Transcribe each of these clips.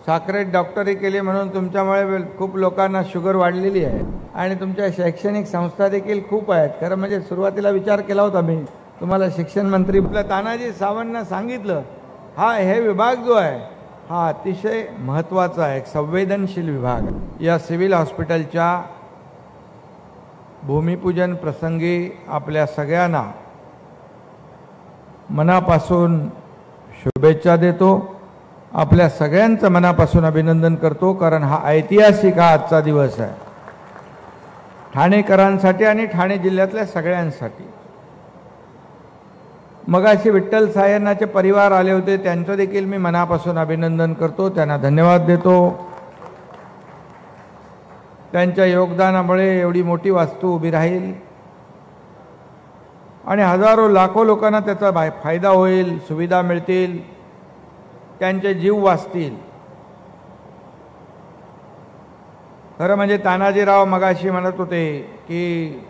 साखरेत डॉक्टरी केली म्हणून तुमच्यामुळे खूप लोकांना शुगर वाढलेली आहे आणि तुमच्या शैक्षणिक संस्था देखील खूप आहेत. खरं म्हणजे सुरुवातीला विचार केला होता मी तुम्हाला शिक्षण मंत्री आपल्या तानाजी सावंतनं सांगितलं, हे विभाग जो आहे हा अतिशय महत्त्वाचा आहे, एक संवेदनशील विभाग. या सिव्हिल हॉस्पिटलच्या भूमिपूजन प्रसंगी आपल्या सगळ्यांना मनापासून शुभेच्छा देतो. आपल्या सगळ्यांचं मनापासून अभिनंदन करतो, कारण हा ऐतिहासिक आजचा दिवस आहे ठाणेकरांसाठी आणि ठाणे जिल्ह्यातल्या सगळ्यांसाठी. मगाशी विठ्ठल सायनाचे परिवार आले होते, त्यांचं देखील मी मनापासून अभिनंदन करतो, त्यांना धन्यवाद देतो. त्यांच्या योगदानामुळे एवढी मोठी वास्तू उभी राहील आणि हजारो लाखो लोकांना त्याचा फायदा होईल, सुविधा मिळतील, त्यांचे जीव वाचतील. खरं म्हणजे तानाजीराव मगाशी म्हणत होते की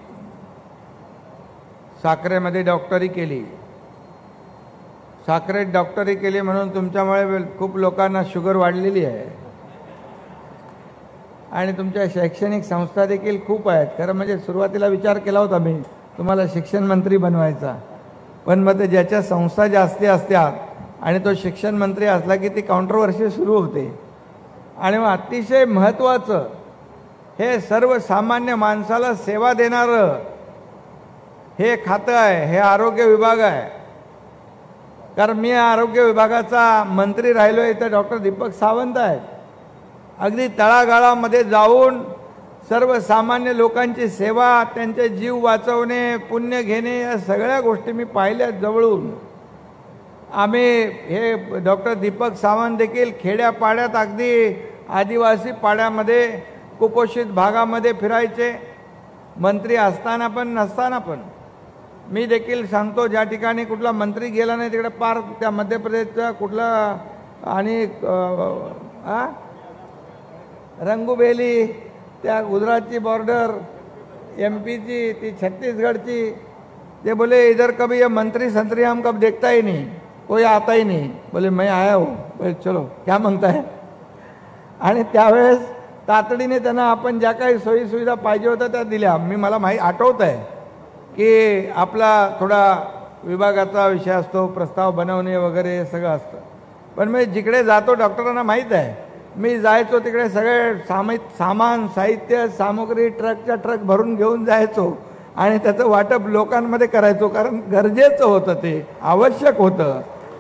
साखरेमध्ये डॉक्टरी केली, साखरेत डॉक्टरी केली म्हणून तुमच्यामुळे खूप लोकांना शुगर वाढलेली आहे आणि तुमच्या शैक्षणिक संस्था देखील खूप आहेत. खरं म्हणजे सुरुवातीला विचार केला होता मी तुम्हाला शिक्षण मंत्री बनवायचा, पण मग ते ज्याच्या संस्था जास्ती असतात आणि तो शिक्षण मंत्री असला की ती कॉन्ट्रोवर्सी सुरू होते. आणि मग अतिशय महत्त्वाचं हे सर्वसामान्य माणसाला सेवा देणारं हे खातं आहे, हे आरोग्य विभाग आहे. कारण मी आरोग्य विभागाचा मंत्री राहिलो आहे तर डॉक्टर दीपक सावंत आहेत. अगदी तळागाळामध्ये जाऊन सर्वसामान्य लोकांची सेवा, त्यांचे जीव वाचवणे, पुण्य घेणे, या सगळ्या गोष्टी मी पाहिल्या जवळून. आम्ही हे डॉक्टर दीपक सावंत देखील खेड्यापाड्यात, अगदी आदिवासी पाड्यामध्ये, कुपोषित भागामध्ये फिरायचे, मंत्री असताना पण नसताना पण. मी देखील सांगतो, ज्या ठिकाणी कुठला मंत्री गेला नाही तिकडे पार त्या मध्य प्रदेशचा कुठला आणि रंगुबेली, त्या गुजरातची बॉर्डर, MP ची, ती छत्तीसगढ़ची, ते बोले इधर कभी ये मंत्री संतरी हम कब देखता ही नहीं, कोई आता ही नहीं. बोले मैं आया हूँ. बोले चलो क्या मांगता है. आणि त्यावेळेस तातडीने त्यांना आपण ज्या काही सोयी सुविधा पाहिजे होत्या त्या दिल्या. मला आठवत आहे की आपला थोडा विभागाचा विषय असतो, प्रस्ताव बनवणे वगैरे सगळं असतं, पण मी जिकडे जातो डॉक्टरांना माहीत आहे, मी जायचो तिकडे सगळे सामान, साहित्य, सामुग्री ट्रकच्या ट्रक भरून घेऊन जायचो आणि त्याचं वाटप लोकांमध्ये करायचो, कारण गरजेचं होतं, ते आवश्यक होतं.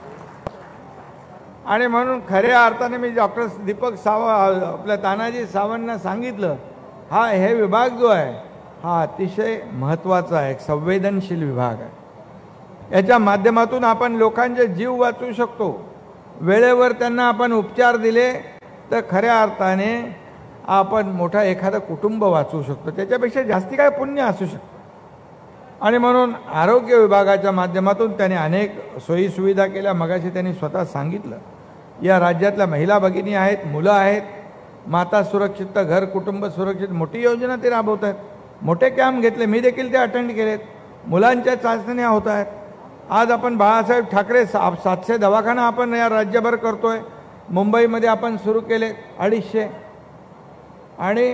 आणि म्हणून खऱ्या अर्थाने मी डॉक्टर दीपक सावंत आपल्या तानाजी सावंतनं सांगितलं, हे विभाग जो आहे हा अतिशय महत्त्वाचा आहे, एक संवेदनशील विभाग आहे. याच्या माध्यमातून आपण लोकांचे जीव वाचवू शकतो. वेळेवर त्यांना आपण उपचार दिले तर खऱ्या अर्थाने आपण मोठा एखादं कुटुंब वाचवू शकतो, त्याच्यापेक्षा जास्ती काय पुण्य असू शकतं. आणि म्हणून आरोग्य विभागाच्या माध्यमातून त्याने अनेक सोयी सुविधा केल्या. मगाशी त्यांनी स्वतः सांगितलं, या राज्यातल्या महिला भगिनी आहेत, मुलं आहेत, माता सुरक्षित घर कुटुंब सुरक्षित मोठी योजना ते राबवत आहेत. मोठे कॅम्प घेतले, मी देखील ते अटेंड केलेत. मुलांच्या चाचण्या होत आहेत. आज आपण बाळासाहेब ठाकरे 700 दवाखाना आपण या राज्यभर करतोय. मुंबईमध्ये आपण सुरू केले 250 आणि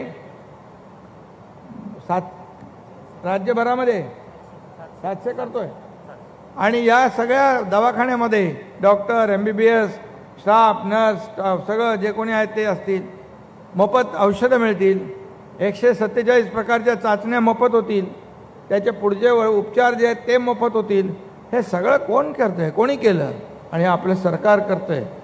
राज्यभरामध्ये 700 करतोय. आणि या सगळ्या दवाखान्यामध्ये डॉक्टर, MBBS स्टाफ, नर्स, सगळं जे कोणी आहेत ते असतील. मोफत औषधं मिळतील, 147 प्रकारच्या चाचण्या मोफत होतील, त्याचे पुढचे उपचार जे आहेत ते मोफत होतील. हे सगळं कोण करतंय, कोणी केलं, आणि आपलं सरकार करतंय.